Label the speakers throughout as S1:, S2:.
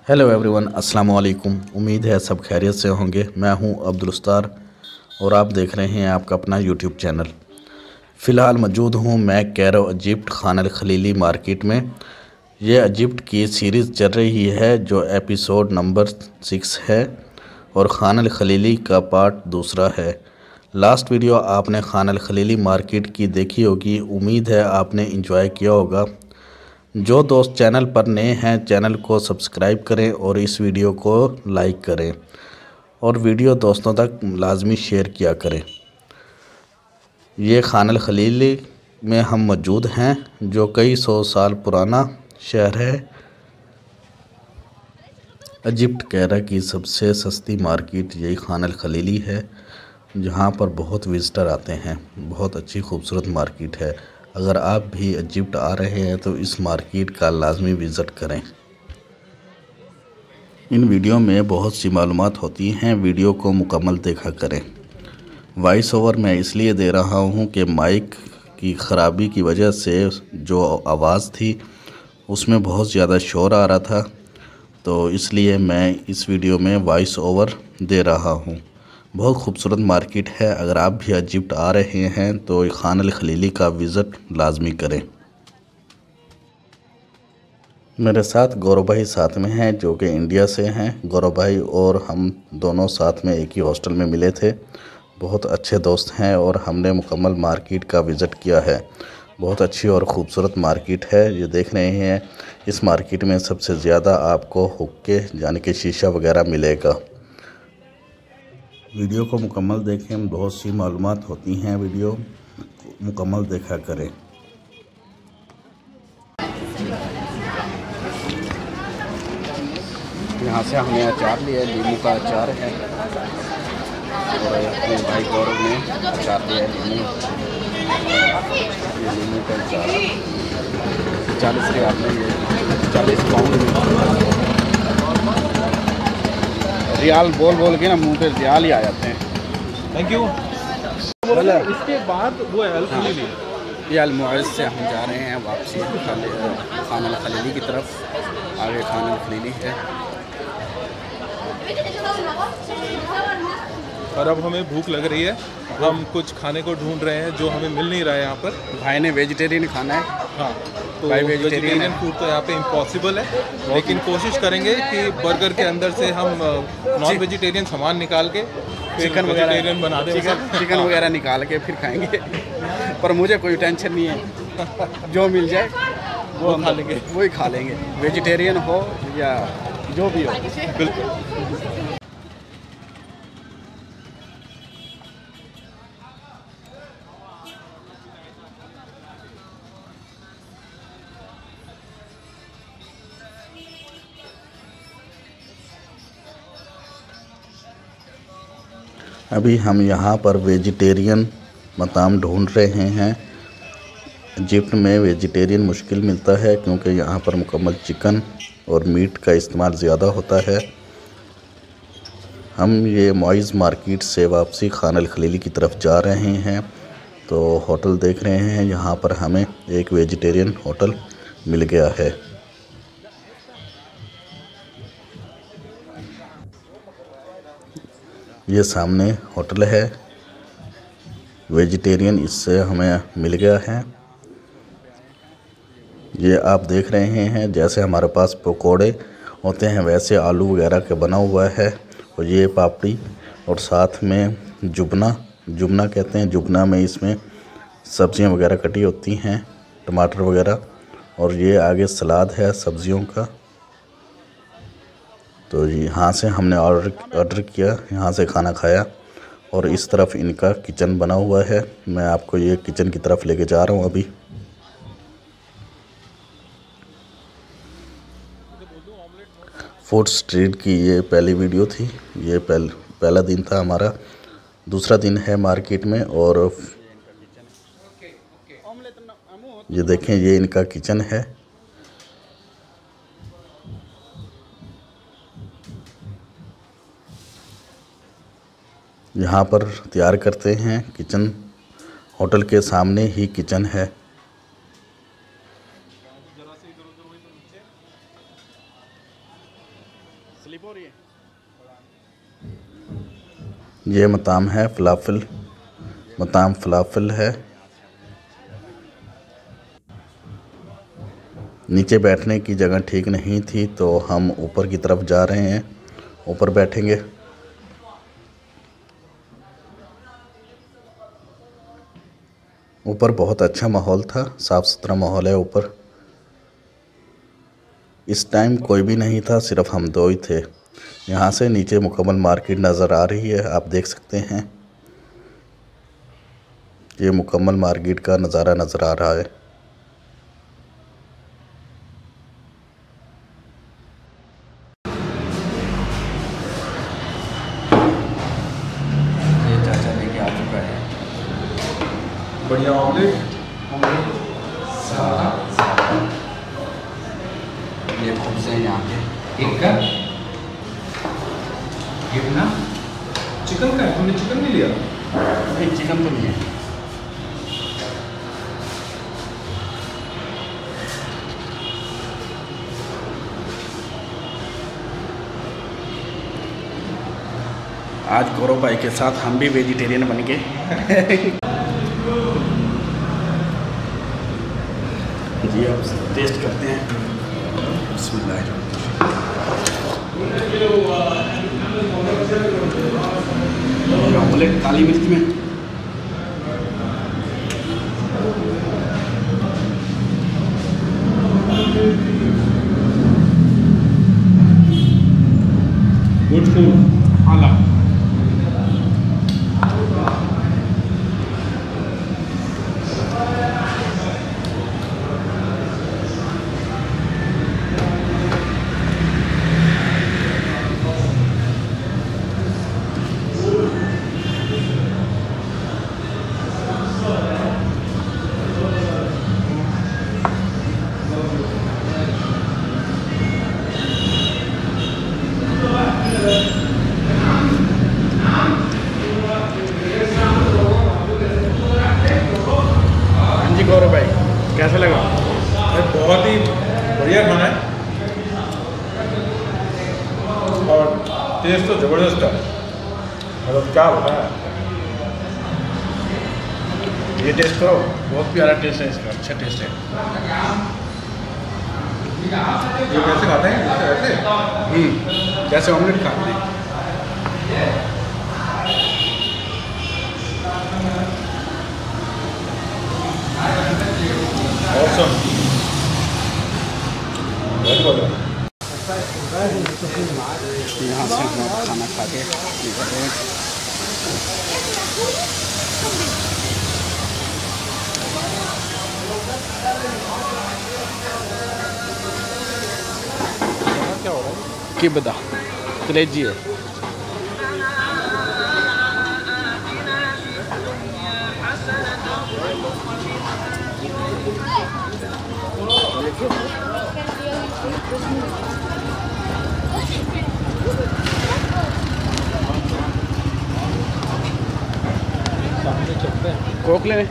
S1: Hello everyone, अस्सलाम वालेकुम। उम्मीद है सब खैरियत से होंगे। मैं हूं अब्दुलस्तार और आप देख रहे हैं आपका अपना यूट्यूब चैनल। फ़िलहाल मौजूद हूं मैं Cairo Egypt Khan al Khalili market में। ये इजिप्ट की सीरीज़ चल रही है जो एपिसोड नंबर 6 है और खान अल खलीली का पार्ट दूसरा है। लास्ट वीडियो आपने खान अल खलीली मार्केट की देखी होगी। उम्मीद है आपने इंजॉय किया होगा। जो दोस्त चैनल पर नए हैं चैनल को सब्सक्राइब करें और इस वीडियो को लाइक करें और वीडियो दोस्तों तक लाजमी शेयर किया करें। ये खान अल खलीली में हम मौजूद हैं जो कई सौ साल पुराना शहर है। इजिप्ट कैरा की सबसे सस्ती मार्केट यही खान अल खलीली है जहाँ पर बहुत विज़िटर आते हैं। बहुत अच्छी खूबसूरत मार्केट है। अगर आप भी इजिप्ट आ रहे हैं तो इस मार्केट का लाजमी विज़िट करें। इन वीडियो में बहुत सी मालूमात होती हैं, वीडियो को मुकम्मल देखा करें। वॉइस ओवर मैं इसलिए दे रहा हूँ कि माइक की ख़राबी की वजह से जो आवाज़ थी उसमें बहुत ज़्यादा शोर आ रहा था, तो इसलिए मैं इस वीडियो में वॉइस ओवर दे रहा हूँ। बहुत खूबसूरत मार्केट है। अगर आप भी इजिप्ट आ रहे हैं तो खान अल खलीली का विज़िट लाजमी करें। मेरे साथ गौरव भाई साथ में हैं जो कि इंडिया से हैं। गौरव भाई और हम दोनों साथ में एक ही हॉस्टल में मिले थे। बहुत अच्छे दोस्त हैं और हमने मुकम्मल मार्केट का विज़िट किया है। बहुत अच्छी और ख़ूबसूरत मार्केट है। ये देख रहे हैं, इस मार्केट में सबसे ज़्यादा आपको हुक्के यानी कि शीशा वगैरह मिलेगा। वीडियो को मुकम्मल देखें, बहुत सी मालूमात होती हैं, वीडियो मुकम्मल देखा करें। यहाँ से हमने अचार लिया, नींबू का अचार है और अपने भाई गौरव ने अचार लिया नींबू। ये नींबू का अचार 40 के आपने ये 40 पाउंड में। रियाल बोल बोल के ना मुंह पे रियाल ही आ जाते हैं।
S2: Thank you. इसके बाद वो अल खलीली,
S1: ये अल-मुअज़्ज़ से हम जा रहे हैं वापसी खान अल खलीली की तरफ। आगे खान अल खलीली है
S2: और अब हमें भूख लग रही है। हम कुछ खाने को ढूंढ रहे हैं जो हमें मिल नहीं रहा है यहाँ पर।
S1: भाई ने वेजिटेरियन खाना है।
S2: हाँ, तो
S1: भाई
S2: वेजिटेरियन फूड तो यहाँ पे इम्पॉसिबल है, लेकिन कोशिश करेंगे कि बर्गर के अंदर से हम नॉन वेजिटेरियन सामान निकाल के
S1: चिकन
S2: वेजिटेरियन बना दें।
S1: चिकन वगैरह निकाल के फिर खाएंगे। पर मुझे कोई टेंशन नहीं है, जो मिल जाए
S2: वो खा लेंगे,
S1: वही खा लेंगे, वेजिटेरियन हो या जो भी हो।
S2: बिल्कुल।
S1: अभी हम यहाँ पर वेजिटेरियन मताम ढूंढ रहे हैं। इजिप्ट में वेजिटेरियन मुश्किल मिलता है क्योंकि यहाँ पर मुकम्मल चिकन और मीट का इस्तेमाल ज़्यादा होता है। हम ये मुअज़्ज़ मार्केट से वापसी खान अल खलीली की तरफ जा रहे हैं, तो होटल देख रहे हैं। यहाँ पर हमें एक वेजिटेरियन होटल मिल गया है। ये सामने होटल है वेजिटेरियन, इससे हमें मिल गया है। ये आप देख रहे हैं जैसे हमारे पास पकोड़े होते हैं वैसे आलू वगैरह का बना हुआ है और ये पापड़ी और साथ में जुबना कहते हैं। जुबना में इसमें सब्जियां वगैरह कटी होती हैं, टमाटर वगैरह, और ये आगे सलाद है सब्जियों का। तो यहाँ से हमने ऑर्डर किया, यहाँ से खाना खाया और इस तरफ इनका किचन बना हुआ है। मैं आपको ये किचन की तरफ लेके जा रहा हूँ अभी। फूड स्ट्रीट की ये पहली वीडियो थी। ये पहला दिन था हमारा। दूसरा दिन है मार्केट में और ये देखें, ये इनका किचन है। यहाँ पर तैयार करते हैं किचन, होटल के सामने ही किचन है। स्लिप हो रही है। ये मताम है फलाफल, मताम फलाफल है। नीचे बैठने की जगह ठीक नहीं थी तो हम ऊपर की तरफ जा रहे हैं, ऊपर बैठेंगे। ऊपर बहुत अच्छा माहौल था, साफ़ सुथरा माहौल है ऊपर। इस टाइम कोई भी नहीं था, सिर्फ हम दो ही थे। यहाँ से नीचे मुकम्मल मार्केट नज़र आ रही है, आप देख सकते हैं। ये मुकम्मल मार्केट का नज़ारा नज़र आ रहा है।
S3: ये चाचा लेके आ चुका है
S2: बढ़िया ऑमलेट।
S3: ये खुद से यहाँ के एक का कितना
S2: चिकन का है, तुमने चिकन नहीं लिया?
S3: नहीं, चिकन तो नहीं है।
S1: आज गौरव भाई के साथ हम भी वेजिटेरियन बन गए। जी अब टेस्ट करते हैं। ऑमलेट काली मिर्च में
S2: गुड फूड आला।
S1: हाँ जी गौरव भाई, कैसा लगा?
S2: बहुत ही बढ़िया खाना है और टेस्ट तो ज़बरदस्त है। मतलब क्या बताया,
S1: ये टेस्ट करो, बहुत प्यारा टेस्ट है इसका, अच्छा टेस्ट है।
S2: ये कैसे खाते हैं? ऐसे
S1: जैसे ऑमलेट खाते हैं।
S2: ऑसम, बहुत बढ़िया।
S1: यहाँ से हम खाना खा के निकल रहे हैं।
S2: क्या हो रहा है?
S1: कि बता कलेजी है।
S2: सामने चलते हैं।
S1: कोक ले।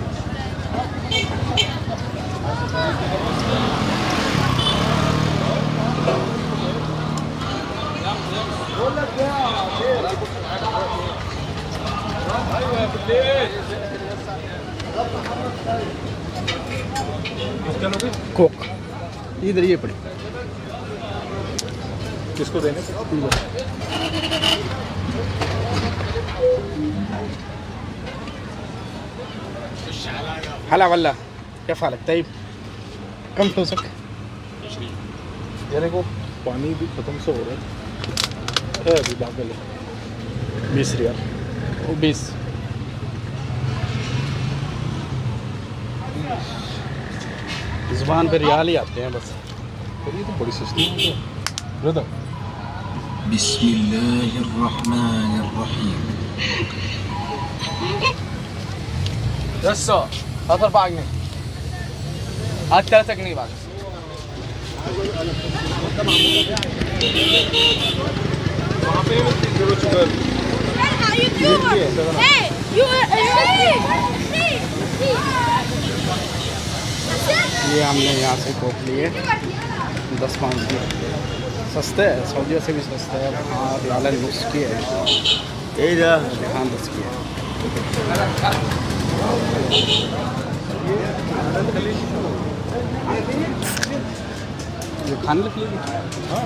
S1: कोक इधर ये पड़ी।
S2: किसको देने?
S1: हला वल्ला क्या फालक तयब कम हो सक।
S2: ये देखो पानी भी खत्म से हो रहा है। अभी दाखिल 20 रियाल।
S1: वो 20 ज़ुबान पे रियाल ही आते हैं बस।
S2: ये तो बड़ी सस्ती है ब्रदर।
S3: बिस्मिल्लाहिर्रहमानिर्रहीम।
S4: Adesso fate il bagno. A te la tecnica.
S2: वहाँ पे जीरो शुगर।
S5: Hey, you
S1: ये हमने यहाँ से कोक लिए 10 पाउंड की।
S5: सस्ते है, सऊदीया से भी सस्ते है। हाँ रियाल नुस्खी है, हाँ नुस्खी है। ये खाने के लिए हाँ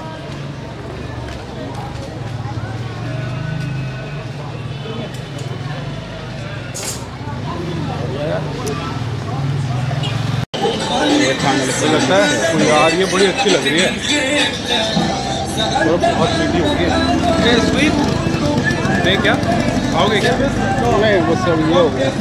S2: तो लगता है यार ये बड़ी अच्छी लग रही है और बहुत मीठी होगी। स्वीट नहीं क्या खाओगे क्या?
S5: नहीं वो सब ये हो गया।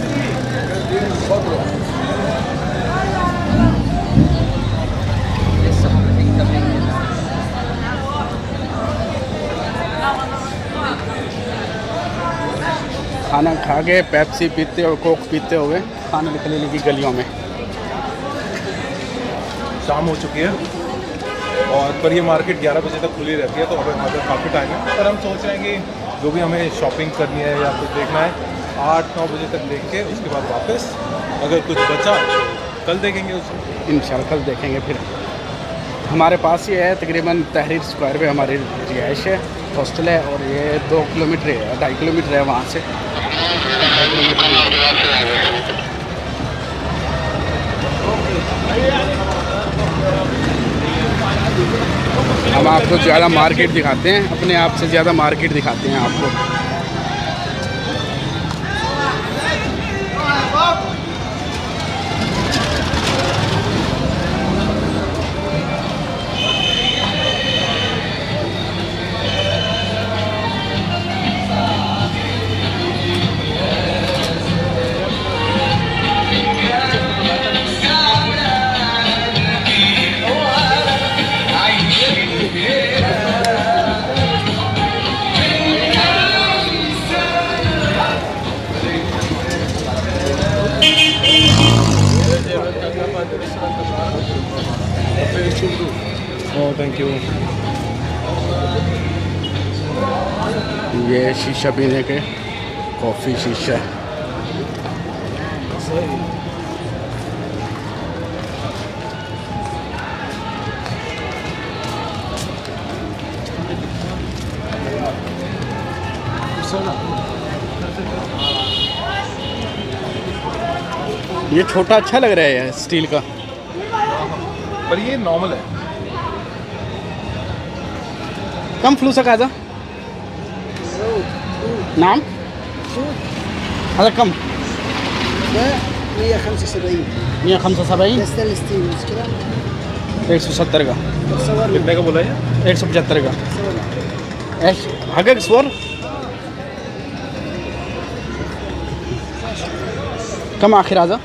S5: खाना खा के पेप्सी पीते और कोक पीते हुए खाना निकलने की गलियों में।
S2: शाम हो चुकी है और पर ये मार्केट 11 बजे तक खुली रहती है, तो हमें मतलब काफ़ी टाइम है। पर हम सोच रहे हैं कि जो भी हमें शॉपिंग करनी है या कुछ देखना है 8-9 बजे तक देख के उसके बाद वापस अगर कुछ बचा तो कल देखेंगे उसको।
S5: इंशाल्लाह कल देखेंगे। फिर हमारे पास ही है तकरीबन तहरीर स्क्वायर पे हमारी रिहाइश है, हॉस्टल है और ये 2 किलोमीटर है, 2.5 किलोमीटर है वहाँ से। हम आपको ज़्यादा मार्केट दिखाते हैं, अपने आप से ज़्यादा मार्केट दिखाते हैं आपको।
S2: Thank you.
S5: ये शीशा पीने के कॉफ़ी शीशा ये छोटा अच्छा लग रहा है स्टील का,
S2: पर ये नॉर्मल है।
S5: कम फ्लूस का जा नाम هذا كم؟
S6: ده 175
S5: 175
S6: ستانلس ستيل مش كده؟
S5: 170 का
S6: صور لي
S2: कितने का बोला है?
S5: 175 का
S6: صور لي.
S5: ايش حقك صور كم اخر هذا؟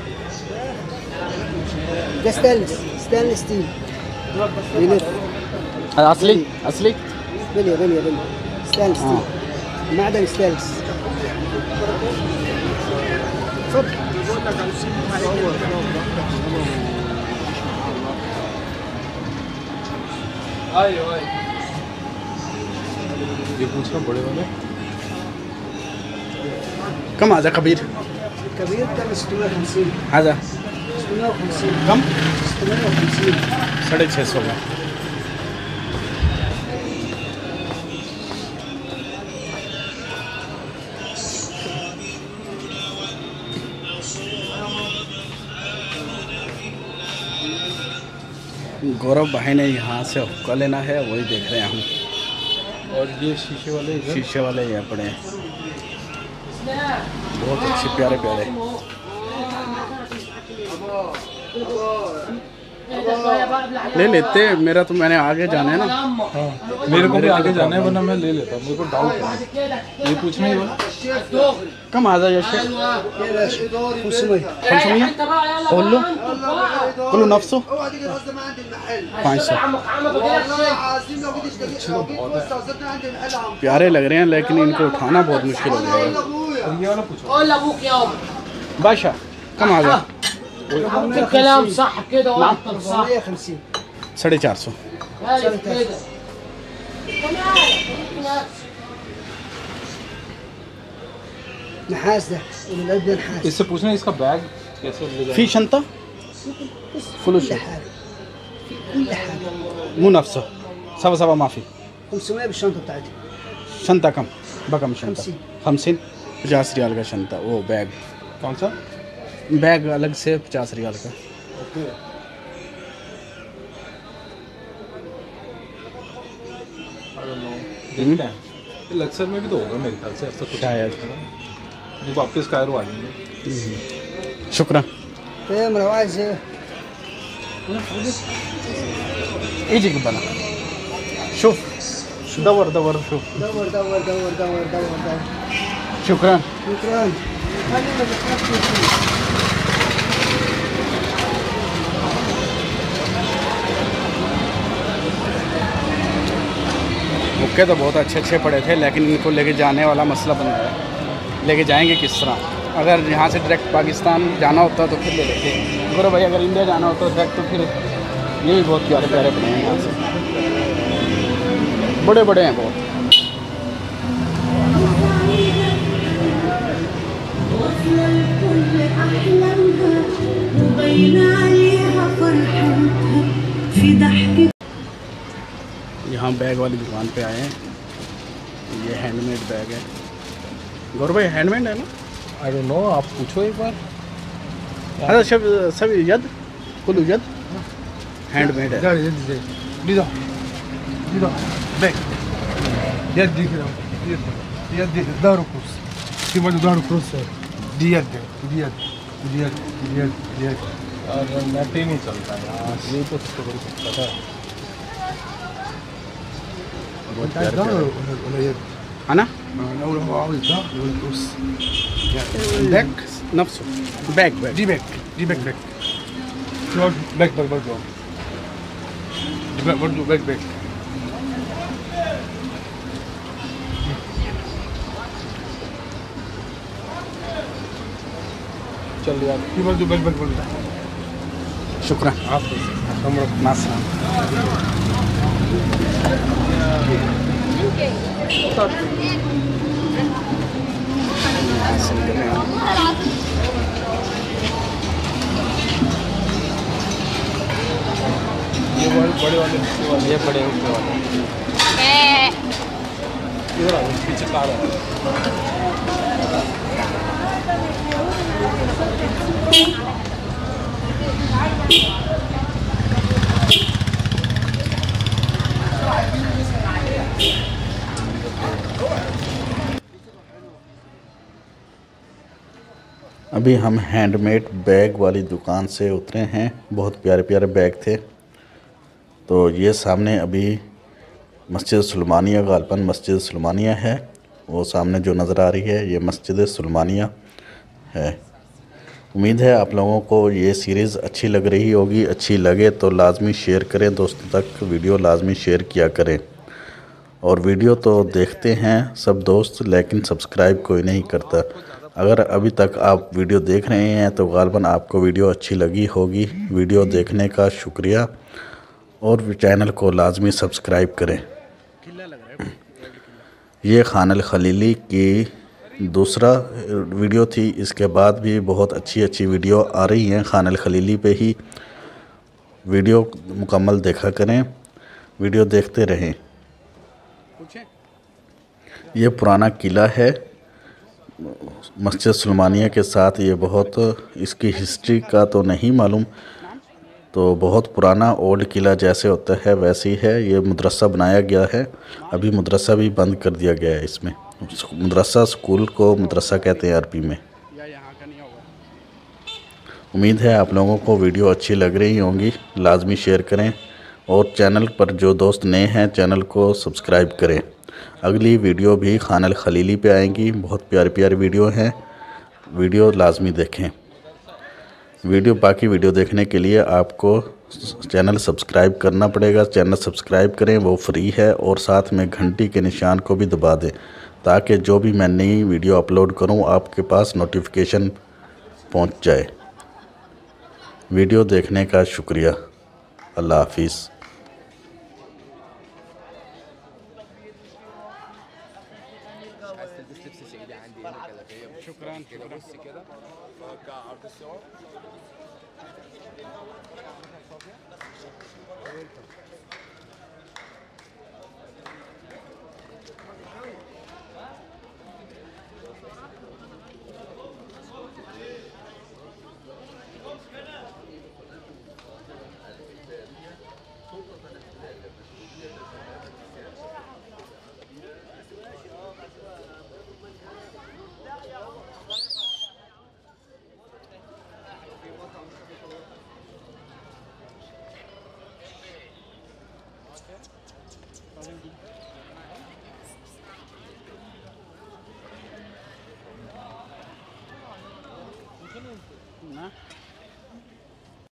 S6: ده ستانلس ستيل يلف
S5: هذا اصلي اصلي
S6: بلي ستانلس ستيل معدن ستانلس. اتفضل.
S2: ये पूछना बड़े वाले
S5: كم هذا كبير؟
S6: الكبير كان 650
S5: هذا
S6: 650
S5: كم؟
S6: 650
S5: 650 का गौरव भाई ने यहाँ से हुक्का लेना है, वही देख रहे हैं हम।
S2: और ये शीशे वाले
S5: शीशे वाले ये पड़े हैं, बहुत अच्छे प्यारे प्यारे। ले लेते, मेरा तो मैंने आगे जाना है ना।
S2: हाँ मेरे को भी आगे जाना है, वरना मैं ले लेता। मेरे को डाउट है, ये पूछना ही वाला।
S5: कम आ जाए शेख
S6: 500
S5: قول له كله نفسه 500 प्यारे लग रहे हैं, लेकिन इनको उठाना बहुत मुश्किल हो गया है।
S2: ये वाला पूछो।
S5: बादशाह कम आ जाए
S7: الكلام صح كده وأبطل صح
S6: 150
S5: 450
S7: كده
S6: نحاس ده القلب ده نحاس.
S2: इससे पूछना इसका बैग कैसे ले जाएंगे?
S5: في شنطة فلوس
S6: كل حاجة كل حاجة
S5: مو نفسه سوا ما في
S6: 500 بالشنطه بتاعتي.
S5: शंता कम बकम शंता 50 50 रियाल का शंता वो बैग
S2: कौन सा
S5: बैग अलग से 50 रियाल का
S2: ओके देखते हैं लक्सर में भी तो होगा मेरे ख्याल से ऐसा कुछ
S5: शायद
S2: जो वापस कायरो आ जाएंगे
S5: शुक्रिया
S6: تمام لو عايز ايه؟
S5: يجي قبلنا شوف دور دور شوف
S6: دور دور دور دور دور دور.
S5: شكرا
S6: شكرا. خلي ما تخافش.
S5: मुक्के तो बहुत अच्छे अच्छे पड़े थे लेकिन इनको लेके जाने वाला मसला बन गया लेके जाएंगे किस तरह अगर यहाँ से डायरेक्ट पाकिस्तान जाना होता तो फिर ले लेते गुरु भाई अगर इंडिया जाना होता डायरेक्ट तो फिर ये भी बहुत प्यारे प्यारे बने हैं यहाँ से बड़े बड़े हैं बहुत यहाँ बैग वाली दुकान पे आए हैं ये हैंडमेड बैग है गौरव भाई हैंडमेड है ना
S2: आई डोंट नो आप पूछो एक बार
S5: अच्छा सब यद कुल यद हैंडमेड है
S2: बैग يد دي كده يد دي ظهره كروس في برضه ظهره كروس دي يد دي يد دي يد دي يد دي يد और नेट ही नहीं चलता यार ये तो पता है
S5: बहुत प्यारे
S2: ولا يد
S5: أنا
S2: اول ما عاوز ظهر يقول كروس
S5: बैग نفسه बैग बैग
S2: دي باك دي باك باك باك باك برضه دي باك برضه باك باك चल यार की برضه باك باك برضه
S5: شكرا
S2: عفوا عمرك
S5: مع السلامة
S2: ये बड़े वाले ये बड़े ऊपर वाले इधर आओ पीछे कार है
S1: अभी हम हैंडमेड बैग वाली दुकान से उतरे हैं बहुत प्यारे प्यारे बैग थे तो ये सामने अभी मस्जिद सुलेमानिया गालबन मस्जिद सुलेमानिया है वो सामने जो नज़र आ रही है ये मस्जिद सुलेमानिया है। उम्मीद है आप लोगों को ये सीरीज़ अच्छी लग रही होगी अच्छी लगे तो लाजमी शेयर करें दोस्तों तक वीडियो लाजमी शेयर किया करें और वीडियो तो देखते हैं सब दोस्त लेकिन सब्सक्राइब कोई नहीं करता। अगर अभी तक आप वीडियो देख रहे हैं तो गालबन आपको वीडियो अच्छी लगी होगी। वीडियो देखने का शुक्रिया और चैनल को लाजमी सब्सक्राइब करें। ये खान अल खलीली की दूसरा वीडियो थी इसके बाद भी बहुत अच्छी अच्छी वीडियो आ रही हैं खान अल खलीली पे ही वीडियो मुकम्मल देखा करें वीडियो देखते रहें। ये पुराना किला है मस्जिद सुलेमानिया के साथ ये बहुत इसकी हिस्ट्री का तो नहीं मालूम तो बहुत पुराना ओल्ड किला जैसे होता है वैसे ही है। ये मदरसा बनाया गया है अभी मदरसा भी बंद कर दिया गया है इसमें मदरसा स्कूल को मदरसा कहते हैं अरबी में। उम्मीद है आप लोगों को वीडियो अच्छी लग रही होंगी लाजमी शेयर करें और चैनल पर जो दोस्त नए हैं चैनल को सब्सक्राइब करें। अगली वीडियो भी खान अल खलीली पे आएंगी बहुत प्यारी प्यारी वीडियो हैं वीडियो लाजमी देखें। वीडियो बाकी वीडियो देखने के लिए आपको चैनल सब्सक्राइब करना पड़ेगा। चैनल सब्सक्राइब करें वो फ्री है और साथ में घंटी के निशान को भी दबा दें ताकि जो भी मैं नई वीडियो अपलोड करूं आपके पास नोटिफिकेशन पहुंच जाए। वीडियो देखने का शुक्रिया। अल्लाह हाफिज़।
S5: شكرا
S4: كده بص كده عرض السعر